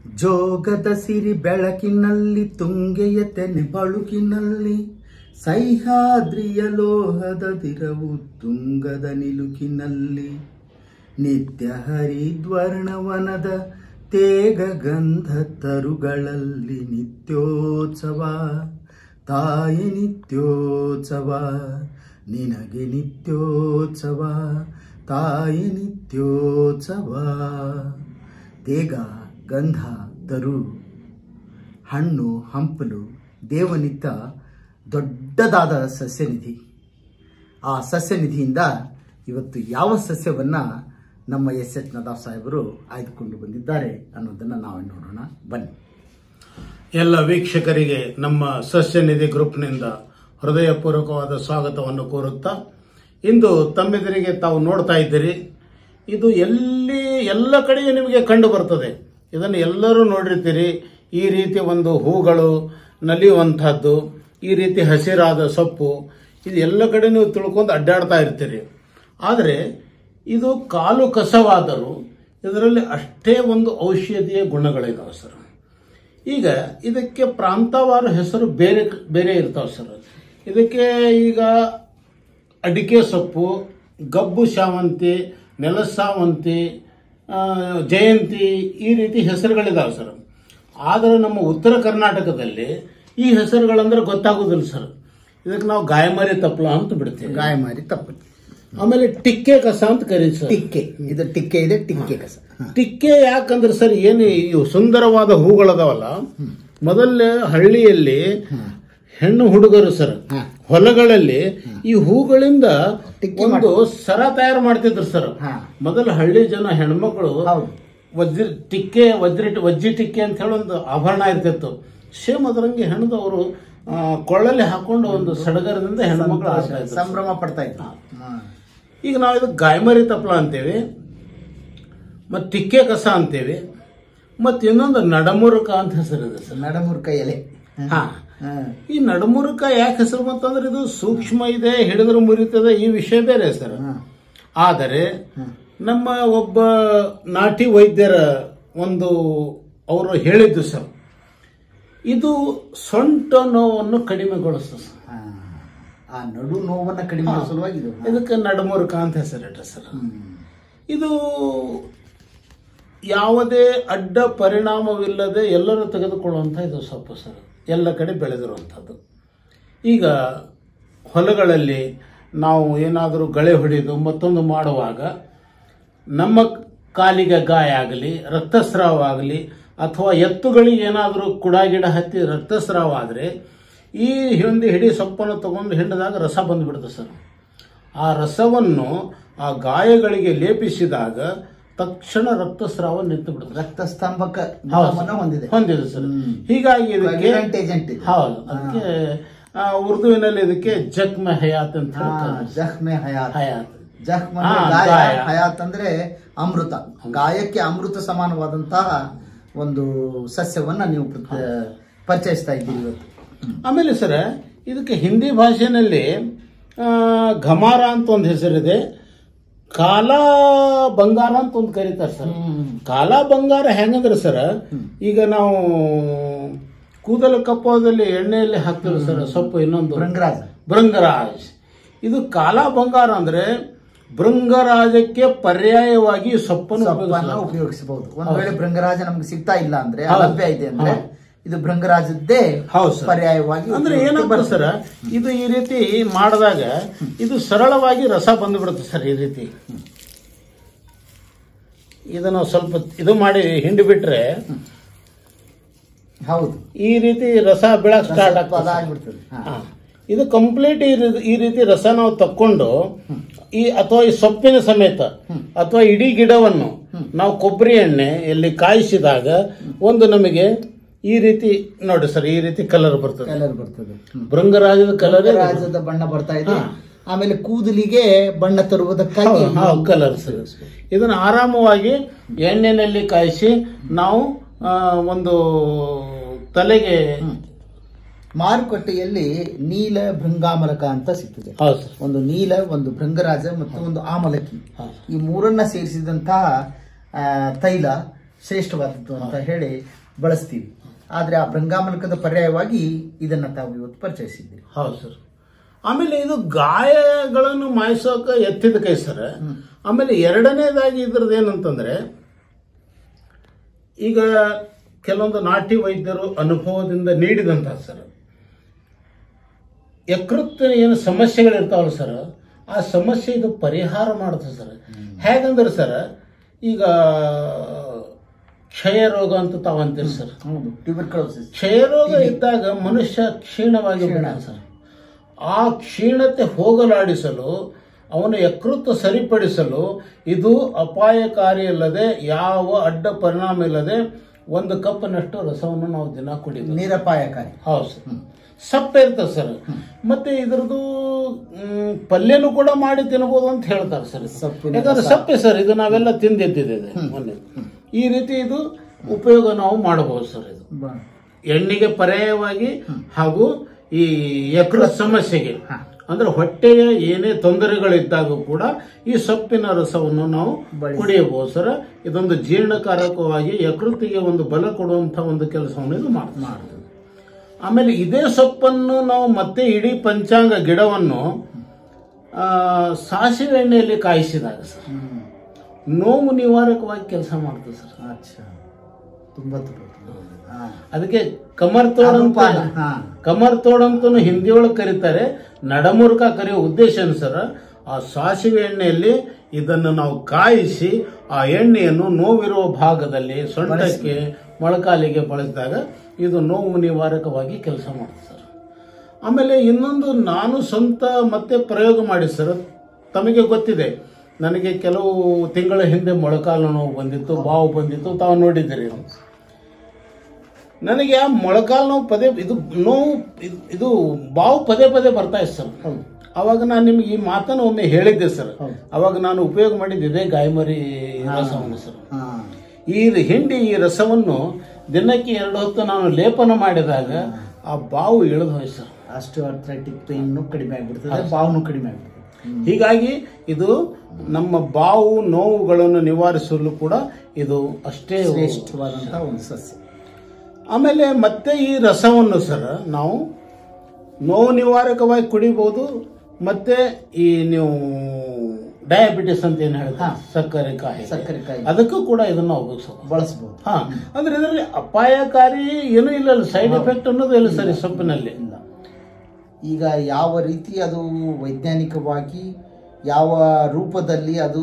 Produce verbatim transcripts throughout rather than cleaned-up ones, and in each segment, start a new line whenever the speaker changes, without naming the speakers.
ಜೋಗದ ಸಿರಿ ಬೆಳಕಿನಲ್ಲಿ ತುಂಗೆಯ ತೆನೆ ಬಳುಕಿನಲ್ಲಿ ಸಹ್ಯಾದ್ರಿಯ ಲೋಹದ ದಿರವು ತುಂಗದ ನಿಲುಕಿನಲ್ಲಿ ನಿತ್ಯ ಹರಿದ್ವರ್ಣವನದ ತೇಗ ಗಂಧ ತರುಗಳಲ್ಲಿ ನಿತ್ಯೋತ್ಸವ ತಾಯಿ ನಿತ್ಯೋತ್ಸವ ನಿನಗೆ ನಿತ್ಯೋತ್ಸವ ತಾಯಿ ನಿತ್ಯೋತ್ಸವ. ತೇಗ ಗಂಧ ತರು ಹಣ್ಣು ಹಂಪಲು ದೇವನಿತ್ತ ದೊಡ್ಡದಾದ ಸಸ್ಯನಿಧಿ. ಆ ಸಸ್ಯನಿಧಿಯಿಂದ ಇವತ್ತು ಯಾವ ಸಸ್ಯವನ್ನು ನಮ್ಮ ಎಸ್ ಎಚ್ ನದಾಫ್ ಸಾಹೇಬರು ಆಯ್ದುಕೊಂಡು ಬಂದಿದ್ದಾರೆ ಅನ್ನೋದನ್ನು ನಾವೇ ನೋಡೋಣ ಬನ್ನಿ.
ಎಲ್ಲ ವೀಕ್ಷಕರಿಗೆ ನಮ್ಮ ಸಸ್ಯನಿಧಿ ಗ್ರೂಪ್ನಿಂದ ಹೃದಯಪೂರ್ವಕವಾದ ಸ್ವಾಗತವನ್ನು ಕೋರುತ್ತಾ, ಇಂದು ತಮ್ಮೆದುರಿಗೆ ತಾವು ನೋಡ್ತಾ ಇದ್ದೀರಿ. ಇದು ಎಲ್ಲಿ ಎಲ್ಲ ಕಡೆಗೆ ನಿಮಗೆ ಕಂಡು ಬರ್ತದೆ. ಇದನ್ನು ಎಲ್ಲರೂ ನೋಡಿರ್ತೀರಿ. ಈ ರೀತಿ ಒಂದು ಹೂಗಳು ನಲಿಯುವಂಥದ್ದು, ಈ ರೀತಿ ಹಸಿರಾದ ಸೊಪ್ಪು, ಇದು ಎಲ್ಲ ಕಡೆ ನೀವು ತಿಳ್ಕೊಂಡು ಅಡ್ಡಾಡ್ತಾ ಇರ್ತೀರಿ. ಆದರೆ ಇದು ಕಾಲು ಕಸವಾದರೂ ಇದರಲ್ಲಿ ಅಷ್ಟೇ ಒಂದು ಔಷಧೀಯ ಗುಣಗಳಿದಾವೆ ಸರ್. ಈಗ ಇದಕ್ಕೆ ಪ್ರಾಂತವಾರ ಹೆಸರು ಬೇರೆ ಬೇರೆ ಇರ್ತಾವೆ ಸರ್. ಇದಕ್ಕೆ ಈಗ ಅಡಿಕೆ ಸೊಪ್ಪು, ಗಬ್ಬು ಶಾವಂತಿ, ನೆಲಸಾವಂತಿ, ಜಯಂತಿ ಈ ರೀತಿ ಹೆಸರುಗಳಿದಾವೆ ಸರ್. ಆದರೆ ನಮ್ಮ ಉತ್ತರ ಕರ್ನಾಟಕದಲ್ಲಿ ಈ ಹೆಸರುಗಳಂದ್ರೆ ಗೊತ್ತಾಗೋದಿಲ್ಲ ಸರ್. ಇದಕ್ಕೆ ನಾವು ಗಾಯಮಾರಿ ತಪ್ಪಲ ಅಂತ ಬಿಡ್ತೀವಿ.
ಗಾಯಮಾರಿ ತಪ್ಪಲ.
ಆಮೇಲೆ ಟಿಕ್ಕೆ ಕಸ ಅಂತ ಕರೀತೀವಿ.
ಟಿಕ್ಕೆ, ಇದು ಟಿಕ್ಕೆ ಇದೆ, ಟಿಕ್ಕೆ ಕಸ.
ಟಿಕ್ಕೆ ಯಾಕಂದ್ರೆ ಸರ್, ಏನು ಇವು ಸುಂದರವಾದ ಹೂಗಳದಾವಲ್ಲ, ಮೊದಲ ಹಳ್ಳಿಯಲ್ಲಿ ಹೆಣ್ಣು ಹುಡುಗರು ಸರ್ ಹೊಲಗಳಲ್ಲಿ ಈ ಹೂಗಳಿಂದ ಒಂದು ಸರ ತಯಾರು ಮಾಡ್ತಿದ್ರು ಸರ್. ಮೊದಲ ಹಳ್ಳಿ ಜನ ಹೆಣ್ಮಕ್ಳು ವಜ್ರ ಟಿಕ್ಕೆ ವಜ್ರ ವಜ್ಜಿ ಟಿಕ್ಕೆ ಅಂತ ಹೇಳಿ ಒಂದು ಆಭರಣ ಇರ್ತಿತ್ತು. ಸೇಮ್ ಅದರಂಗೆ ಹೆಣ್ಣದವರು ಕೊಳ್ಳಲ್ಲಿ ಹಾಕೊಂಡು ಒಂದು ಸಡಗರದಿಂದ ಹೆಣ್ಮಕ್ಳು
ಸಂಭ್ರಮ ಪಡ್ತಾ ಇದ್ರು.
ಈಗ ನಾವು ಇದಕ್ಕೆ ಗಾಯಮಾರಿ ತಪ್ಪಲ ಅಂತೇವಿ, ಮತ್ತು ಟಿಕ್ಕೆ ಕಸ ಅಂತೇವಿ, ಮತ್ತು ಇನ್ನೊಂದು ನಡಮುರುಕ ಅಂತ ಹೆಸರಿದೆ ಸರ್.
ನಡಮುರುಕ ಎಲೆ.
ಹಾ, ಈ ನಡಮುರುಕ ಯಾಕೆ ಹೆಸರು ಬಂತಂದ್ರೆ ಇದು ಸೂಕ್ಷ್ಮ ಇದೆ, ಹಿಡಿದ್ರೆ ಮುರಿತದೆ, ಈ ವಿಷಯ ಬೇರೆ ಸರ್. ಆದರೆ ನಮ್ಮ ಒಬ್ಬ ನಾಟಿ ವೈದ್ಯರ ಒಂದು ಅವರು ಹೇಳಿದ್ದು ಸರ್, ಇದು ಸೊಂಟ ನೋವನ್ನು ಕಡಿಮೆಗೊಳಿಸ್ತದೆ ಸರ್.
ಆ ನಡು ನೋವನ್ನು ಕಡಿಮೆ ಸಲುವಾಗಿ
ಇದಕ್ಕೆ ನಡಮುರುಕ ಅಂತ ಹೆಸರಿಟ್ಟ ಸರ್. ಇದು ಯಾವುದೇ ಅಡ್ಡ ಪರಿಣಾಮವಿಲ್ಲದೆ ಎಲ್ಲರೂ ತೆಗೆದುಕೊಳ್ಳುವಂಥ ಇದು ಸೊಪ್ಪು ಸರ್, ಎಲ್ಲ ಕಡೆ ಬೆಳೆದಿರುವಂಥದ್ದು. ಈಗ ಹೊಲಗಳಲ್ಲಿ ನಾವು ಏನಾದರೂ ಗಳೆ ಹೊಡೆದು ಮತ್ತೊಂದು ಮಾಡುವಾಗ ನಮ್ಮ ಕಾಲಿಗೆ ಗಾಯ ಆಗಲಿ, ರಕ್ತಸ್ರಾವ ಆಗಲಿ, ಅಥವಾ ಎತ್ತುಗಳಿಗೆ ಏನಾದರೂ ಕುಡಾಗಿಡ ಹತ್ತಿ ರಕ್ತಸ್ರಾವ ಆದರೆ ಈ ಹಿಂದೆ ಹಿಡಿ ಸೊಪ್ಪನ್ನು ತಗೊಂಡು ಹಿಂಡಿದಾಗ ರಸ ಬಂದುಬಿಡುತ್ತೆ ಸರ್. ಆ ರಸವನ್ನು ಆ ಗಾಯಗಳಿಗೆ ಲೇಪಿಸಿದಾಗ ತಕ್ಷಣ ರಕ್ತಸ್ರಾವ ನಿಂತು ಬಿಡುತ್ತೆ.
ರಕ್ತಸ್ತಂಭಕ ಹೊಂದಿದೆ
ಹೊಂದಿದೆ ಸರ್. ಹೀಗಾಗಿ ಇದಕ್ಕೆ ಹೌದು, ಅದಕ್ಕೆ ಉರ್ದುವಿನಲ್ಲಿ ಇದಕ್ಕೆ ಜಖ್ಮೆ ಹಯಾತ್ ಅಂತ
ಜಖ್ಮೆ ಹಯಾತ್
ಹಯಾತ್
ಜಖ್ಮ ಹಯಾತ್ ಅಂದ್ರೆ ಅಮೃತ, ಗಾಯಕ್ಕೆ ಅಮೃತ ಸಮಾನವಾದಂತಹ ಒಂದು ಸಸ್ಯವನ್ನ ನೀವು ಪರಿಚಯಿಸ್ತಾ ಇದ್ದೀರಿ ಇವತ್ತು.
ಆಮೇಲೆ ಸರ್, ಇದಕ್ಕೆ ಹಿಂದಿ ಭಾಷೆನಲ್ಲಿ ಘಮಾರ ಅಂತ ಒಂದು ಹೆಸರಿದೆ, ಕಾಲಾ ಬಂಗಾರ ಅಂತ ಒಂದು ಕರೀತಾರೆ ಸರ್. ಕಾಲಾ ಬಂಗಾರ ಹೆಂಗಂದ್ರೆ ಸರ್, ಈಗ ನಾವು ಕೂದಲು ಕಪ್ಪೋದಲ್ಲಿ ಎಣ್ಣೆಯಲ್ಲಿ ಹಾಕ್ತೀವಿ ಸರ್ ಸೊಪ್ಪು, ಇನ್ನೊಂದು
ಭೃಂಗರಾಜ
ಭೃಂಗರಾಜ್. ಇದು ಕಾಲಾ ಬಂಗಾರ ಅಂದ್ರೆ ಭೃಂಗರಾಜಕ್ಕೆ ಪರ್ಯಾಯವಾಗಿ ಸೊಪ್ಪನ್ನು
ಉಪಯೋಗಿಸಬಹುದು. ಒಂದ್ ವೇಳೆ ಭೃಂಗರಾಜ ನಮ್ಗೆ ಸಿಗ್ತಾ ಇಲ್ಲ ಅಂದ್ರೆ, ಲಭ್ಯ ಇದೆ ಅಂದ್ರೆ ಇದು ಭೃಂಗರಾಜದ್ದೇ ಪರ್ಯಾಯವಾಗಿ. ಅಂದ್ರೆ
ಏನಾಗ್ತದೆ ಸರ್, ಇದು ಈ ರೀತಿ ಮಾಡಿದಾಗ ಇದು ಸರಳವಾಗಿ ರಸ ಬಂದ್ಬಿಡುತ್ತೆ ಸರ್. ಈ ರೀತಿ ಇದನ್ನು ಸ್ವಲ್ಪ ಇದು ಮಾಡಿ ಹಿಂಡಿ ಬಿಟ್ರೆ
ಹೌದು
ಈ ರೀತಿ ರಸ ಬೀಳಕ್ ಸ್ಟಾರ್ಟ್ ಆಗ್ತದೆ. ಇದು ಕಂಪ್ಲೀಟ್ ಈ ರೀತಿ ರಸ ನಾವು ತಕ್ಕೊಂಡು ಈ ಅಥವಾ ಈ ಸೊಪ್ಪಿನ ಸಮೇತ ಅಥವಾ ಇಡೀ ಗಿಡವನ್ನು ನಾವು ಕೊಬ್ಬರಿ ಎಣ್ಣೆ ಎಲ್ಲಿ ಕಾಯಿಸಿದಾಗ ಒಂದು ನಮಗೆ ಈ ರೀತಿ ನೋಡಿ ಸರ್, ಈ ರೀತಿ ಕಲರ್ ಬರ್ತದೆ.
ಕಲರ್ ಬರ್ತದೆ
ಭೃಂಗರಾಜದ ಕಲರ್,
ರಾಜದ ಬಣ್ಣ ಬರ್ತಾ ಇದೆ. ಆಮೇಲೆ ಕೂದಲಿಗೆ ಬಣ್ಣ ತರುವುದಕ್ಕಾಗಿ
ಕಲರ್ ಸರ್. ಇದನ್ನ ಆರಾಮವಾಗಿ ಎಣ್ಣೆನಲ್ಲಿ ಕಾಯಿಸಿ ನಾವು ಒಂದು ತಲೆಗೆ
ಮಾರುಕಟ್ಟೆಯಲ್ಲಿ ನೀಲ ಭೃಂಗಾಮಲಕ ಅಂತ ಸಿಗ್ತದೆ. ಒಂದು ನೀಲ, ಒಂದು ಭೃಂಗರಾಜ ಮತ್ತು ಒಂದು ಆಮಲಕಿ, ಈ ಮೂರನ್ನ ಸೇರಿಸಿದಂತಹ ತೈಲ ಶ್ರೇಷ್ಠವಾದದ್ದು ಅಂತ ಹೇಳಿ ಬಳಸ್ತೀವಿ. ಆದ್ರೆ ಆ ಭೃಂಗಾಮಲಕದ ಪರ್ಯಾಯವಾಗಿ ಇದನ್ನ ತಾವು ಇವತ್ತು ಪರಿಚಯಿಸಿದ್ದೀರಿ.
ಹೌದು ಸರ್. ಆಮೇಲೆ ಇದು ಗಾಯಗಳನ್ನು ಮಾಯಿಸೋಕೆ ಎತ್ತಿದ ಕೈ ಸರ್. ಆಮೇಲೆ ಎರಡನೇದಾಗಿ ಇದ್ರದ್ದು ಏನಂತಂದ್ರೆ, ಈಗ ಕೆಲವೊಂದು ನಾಟಿ ವೈದ್ಯರು ಅನುಭವದಿಂದ ನೀಡಿದಂತ ಸರ್, ಯಕೃತ್ ಏನು ಸಮಸ್ಯೆಗಳಿರ್ತಾವಲ್ಲ ಸರ್, ಆ ಸಮಸ್ಯೆ ಇದು ಪರಿಹಾರ ಮಾಡುತ್ತೆ ಸರ್. ಹೇಗಂದ್ರೆ ಸರ್, ಈಗ ಕ್ಷಯ ರೋಗ ಅಂತ ತಾವು ಅಂತೀರಿ ಸರ್. ಕ್ಷಯ ರೋಗ ಇದ್ದಾಗ ಮನುಷ್ಯ ಕ್ಷೀಣವಾಗಿ ಬಿಡ್ತಾನೆ ಸರ್. ಆ ಕ್ಷೀಣತೆ ಹೋಗಲಾಡಿಸಲು, ಅವನ ಯಕೃತ್ತು ಸರಿಪಡಿಸಲು ಇದು ಅಪಾಯಕಾರಿ ಇಲ್ಲದೆ, ಯಾವ ಅಡ್ಡ ಪರಿಣಾಮ ಇಲ್ಲದೆ ಒಂದು ಕಪ್ನಷ್ಟು ರಸವನ್ನು ನಾವು ದಿನ ಕುಡಿತೀವಿ.
ನಿರಪಾಯಕಾರಿ.
ಹೌದು ಸರ್. ಸಪ್ಪೆ ಇರ್ತದೆ ಸರ್. ಮತ್ತೆ ಇದ್ರದ್ದು ಪಲ್ಯನೂ ಕೂಡ ಮಾಡಿ ತಿನ್ಬೋದು ಅಂತ ಹೇಳ್ತಾರೆ ಸರ್. ಯಾಕಂದ್ರೆ ಸಪ್ಪೆ ಸರ್, ಇದು ನಾವೆಲ್ಲ ತಿಂದಿದ್ದಿದೆ ಮೊನ್ನೆ. ಈ ರೀತಿ ಇದು ಉಪಯೋಗ ನಾವು ಮಾಡಬಹುದು ಸರ್. ಇದು ಎಣ್ಣೆಗೆ ಪರ್ಯಾಯವಾಗಿ ಹಾಗೂ ಈ ಯಕೃತ್ ಸಮಸ್ಯೆಗೆ ಅಂದ್ರೆ ಹೊಟ್ಟೆಯ ಏನೇ ತೊಂದರೆಗಳಿದ್ದಾಗ ಕೂಡ ಈ ಸೊಪ್ಪಿನ ರಸವನ್ನು ನಾವು ಕುಡಿಯಬಹುದು ಸರ್. ಇದೊಂದು ಜೀರ್ಣಕಾರಕವಾಗಿ ಯಕೃತ್ತಿಗೆ ಒಂದು ಬಲ ಕೊಡುವಂತ ಒಂದು ಕೆಲಸವನ್ನು ಇದು ಮಾಡ್ತದೆ. ಆಮೇಲೆ ಇದೇ ಸೊಪ್ಪನ್ನು ನಾವು ಮತ್ತೆ ಇಡೀ ಪಂಚಾಂಗ ಗಿಡವನ್ನು ಸಾಸಿವೆ ಎಣ್ಣೆಯಲ್ಲಿ ಕಾಯಿಸಿದಾಗ ಸರ್ ನೋವು ನಿವಾರಕವಾಗಿ ಕೆಲಸ ಮಾಡ್ತದೆ ಸರ್.
ತುಂಬಾ
ಅದಕ್ಕೆ ಕಮರ್ ತೋಡ್ ಅಂತ ಕಮರ್ ತೋಡ್ ಅಂತ ಹಿಂದಿಯೊಳಗೆ ಕರೀತಾರೆ. ನಡಮುರ್ಕ ಕರೆಯೋ ಉದ್ದೇಶ ಸರ್, ಆ ಸಾಸಿವೆ ಎಣ್ಣೆಯಲ್ಲಿ ಇದನ್ನು ನಾವು ಕಾಯಿಸಿ ಆ ಎಣ್ಣೆಯನ್ನು ನೋವಿರುವ ಭಾಗದಲ್ಲಿ ಸೊಂಟಕ್ಕೆ ಮೊಳಕಾಲಿಗೆ ಬಳಸಿದಾಗ ಇದು ನೋವು ನಿವಾರಕವಾಗಿ ಕೆಲಸ ಮಾಡುತ್ತೆ ಸರ್. ಆಮೇಲೆ ಇನ್ನೊಂದು ನಾನು ಸ್ವಂತ ಮತ್ತೆ ಪ್ರಯೋಗ ಮಾಡಿ ಸರ್. ತಮಗೆ ಗೊತ್ತಿದೆ, ನನಗೆ ಕೆಲವು ತಿಂಗಳ ಹಿಂದೆ ಮೊಳಕಾಲು ನೋವು ಬಂದಿತ್ತು, ಬಾವು ಬಂದಿತ್ತು, ತಾವು ನೋಡಿದ್ದೀರಿ. ನನಗೆ ಆ ಮೊಳಕಾಲು ನೋವು ಪದೇ ಇದು ನೋವು ಇದು ಬಾವು ಪದೇ ಪದೇ ಬರ್ತಾ ಇತ್ತು ಸರ್. ಅವಾಗ ನಾನು ನಿಮ್ಗೆ ಈ ಮಾತನ್ನು ಒಮ್ಮೆ ಹೇಳಿದ್ದೆ ಸರ್. ಅವಾಗ ನಾನು ಉಪಯೋಗ ಮಾಡಿದ್ದೆ ಗಾಯಮರಿ ರಸವನ್ನು ಸರ್. ಈ ಹಿಂಡಿ ಈ ರಸವನ್ನು ದಿನಕ್ಕೆ ಎರಡು ಹೊತ್ತು ನಾನು ಲೇಪನ ಮಾಡಿದಾಗ ಆ ಬಾವು ಇಳಿದು ಹೋಯ್ತು ಸರ್.
ಅಷ್ಟು ಅರ್ಥ್ರೈಟಿಕ್ ಪೇನ್ ಕಡಿಮೆ ಆಗ್ಬಿಡ್ತದೆ, ಬಾವು ಕಡಿಮೆ ಆಗ್ಬಿಡ್ತದೆ.
ಹೀಗಾಗಿ ಇದು ನಮ್ಮ ಬಾವು ನೋವುಗಳನ್ನು ನಿವಾರಿಸಲು ಕೂಡ ಇದು ಅಷ್ಟೇ
ಶ್ರೇಷ್ಠವಾದಂತಹ ಒಂದು ಸಸ್ಯ.
ಆಮೇಲೆ ಮತ್ತೆ ಈ ರಸವನ್ನು ಸರ್ ನಾವು ನೋವು ನಿವಾರಕವಾಗಿ ಕುಡಿಬಹುದು. ಮತ್ತೆ ಈ ನೀವು ಡಯಾಬಿಟಿಸ್ ಅಂತ ಏನ್ ಹೇಳ್ತಾರೆ, ಸಕ್ಕರೆ ಕಾಯಿ
ಸಕ್ಕರೆ ಕಾಯಿ
ಅದಕ್ಕೂ ಕೂಡ ಇದನ್ನ
ಬಳಸಬಹುದು.
ಹಾ, ಅಂದ್ರೆ ಇದರಲ್ಲಿ ಅಪಾಯಕಾರಿ ಏನೂ ಇಲ್ಲ, ಸೈಡ್ ಎಫೆಕ್ಟ್ ಅನ್ನೋದು ಇಲ್ಲ ಸರ್ ಈ ಸೊಪ್ಪಿನಲ್ಲಿ.
ಇಲ್ಲ. ಈಗ ಯಾವ ರೀತಿ ಅದು ವೈಜ್ಞಾನಿಕವಾಗಿ ಯಾವ ರೂಪದಲ್ಲಿ ಅದು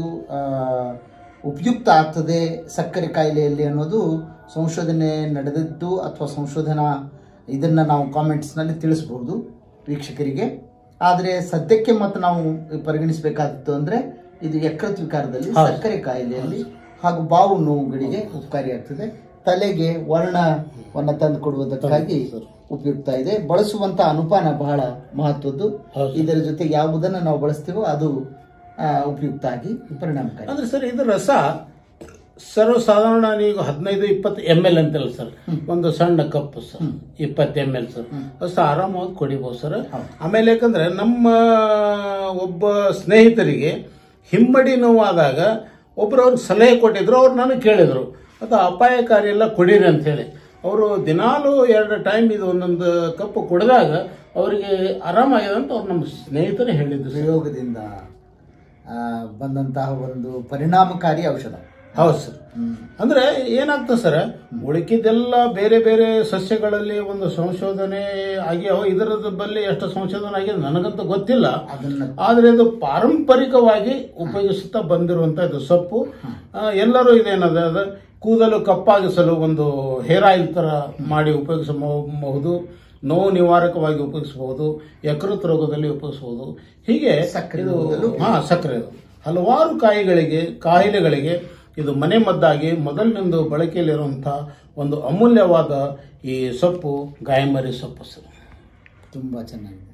ಉಪಯುಕ್ತ ಆಗ್ತದೆ ಸಕ್ಕರೆ ಕಾಯಿಲೆಯಲ್ಲಿ ಅನ್ನೋದು ಸಂಶೋಧನೆ ನಡೆದಿದ್ದು ಅಥವಾ ಸಂಶೋಧನಾ ಇದನ್ನ ನಾವು ಕಾಮೆಂಟ್ಸ್ನಲ್ಲಿ ತಿಳಿಸಬಹುದು ವೀಕ್ಷಕರಿಗೆ. ಆದರೆ ಸದ್ಯಕ್ಕೆ ಮತ್ತೆ ನಾವು ಪರಿಗಣಿಸಬೇಕಾದದ್ದು ಅಂದ್ರೆ ಇದು ಯಕೃತ್ ವಿಕಾರದಲ್ಲಿ, ಸಕ್ಕರೆ ಕಾಯಿಲೆಯಲ್ಲಿ ಹಾಗೂ ಬಾವು ನೋವುಗಳಿಗೆ ಉಪಕಾರಿಯಾಗ್ತದೆ. ತಲೆಗೆ ವರ್ಣವನ್ನು ತಂದು ಕೊಡುವುದಕ್ಕಾಗಿ ಉಪಯುಕ್ತ ಇದೆ. ಬಳಸುವಂತ ಅನುಪಾನ ಬಹಳ ಮಹತ್ವದ್ದು. ಇದರ ಜೊತೆ ಯಾವುದನ್ನ ನಾವು ಬಳಸ್ತೀವೋ ಅದು ಉಪಯುಕ್ತ ಆಗಿ ಪರಿಣಾಮಕಾರಿ.
ಅಂದ್ರೆ ಸರ್ ಇದು ರಸ ಸರ್ವಸಾಧಾರಣ ಈಗ ಹದಿನೈದು ಇಪ್ಪತ್ತು ಎಮ್ ಎಲ್ ಅಂತಲ್ಲ ಸರ್, ಒಂದು ಸಣ್ಣ ಕಪ್ ಸರ್, ಇಪ್ಪತ್ತು ಎಮ್ ಎಲ್ ಸರ್, ಅಷ್ಟು ಆರಾಮವಾಗಿ ಕುಡಿಬಹುದು ಸರ್. ಆಮೇಲೆ ಯಾಕಂದ್ರೆ ನಮ್ಮ ಒಬ್ಬ ಸ್ನೇಹಿತರಿಗೆ ಹಿಮ್ಮಡಿ ನೋವಾದಾಗ ಒಬ್ರು ಅವ್ರಿಗೆ ಸಲಹೆ ಕೊಟ್ಟಿದ್ರು. ಅವ್ರು ನನಗೆ ಕೇಳಿದ್ರು ಅದು ಅಪಾಯಕಾರಿ ಎಲ್ಲ ಕುಡೀರಿ ಅಂತ ಹೇಳಿ. ಅವರು ದಿನಾಲು ಎರಡು ಟೈಮ್ ಇದು ಒಂದೊಂದು ಕಪ್ ಕುಡಿದಾಗ ಅವರಿಗೆ ಆರಾಮಾಗಿದೆ ಅಂತ ಅವ್ರು ನಮ್ಮ ಸ್ನೇಹಿತರು ಹೇಳಿದ್ರು.
ಪ್ರಯೋಗದಿಂದ ಬಂದಂತಹ ಒಂದು ಪರಿಣಾಮಕಾರಿ ಔಷಧ.
ಹೌದು ಸರ್. ಅಂದ್ರೆ ಏನಾಗ್ತದೆ ಸರ್, ಉಳಿಕಿದ್ದೆಲ್ಲ ಬೇರೆ ಬೇರೆ ಸಸ್ಯಗಳಲ್ಲಿ ಒಂದು ಸಂಶೋಧನೆ ಆಗ್ಯಾವ. ಇದರದ ಬಲ್ಲಿ ಎಷ್ಟು ಸಂಶೋಧನೆ ಆಗಿದೆ ನನಗಂತೂ ಗೊತ್ತಿಲ್ಲ. ಆದ್ರೆ ಇದು ಪಾರಂಪರಿಕವಾಗಿ ಉಪಯೋಗಿಸುತ್ತಾ ಬಂದಿರುವಂತ ಇದು ಸೊಪ್ಪು. ಎಲ್ಲರೂ ಇದೇನದ ಅದ ಕೂದಲು ಕಪ್ಪಾಗಿಸಲು ಒಂದು ಹೇರ್ ಆಯಿಲ್ ತರ ಮಾಡಿ ಉಪಯೋಗಿಸಬಹುದು, ನೋವು ನಿವಾರಕವಾಗಿ ಉಪಯೋಗಿಸಬಹುದು, ಯಕೃತ್ ರೋಗದಲ್ಲಿ ಉಪಯೋಗಿಸಬಹುದು. ಹೀಗೆ ಹಾ ಸಕ್ಕರೆ ಹಲವಾರು ಕಾಯಿಗಳಿಗೆ ಕಾಯಿಲೆಗಳಿಗೆ ಇದು ಮನೆ ಮದ್ದಾಗಿ ಮೊದಲಿನಿಂದ ಬಳಕೆಯಲ್ಲಿರುವಂತಹ ಒಂದು ಅಮೂಲ್ಯವಾದ ಈ ಸೊಪ್ಪು ಗಾಯಮರಿ ಸೊಪ್ಪು ಸರ್.
ತುಂಬಾ ಚೆನ್ನಾಗಿದೆ.